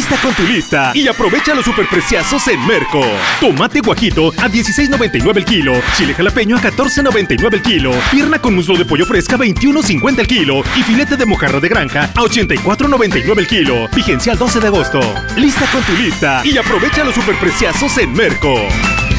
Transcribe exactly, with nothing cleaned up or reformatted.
Lista con tu lista y aprovecha los superpreciazos en Merco. Tomate guajito a dieciséis noventa y nueve el kilo. Chile jalapeño a catorce noventa y nueve el kilo. Pierna con muslo de pollo fresca a veintiuno cincuenta el kilo. Y filete de mojarra de granja a ochenta y cuatro noventa y nueve el kilo. Vigencia al doce de agosto. Lista con tu lista y aprovecha los superpreciazos en Merco.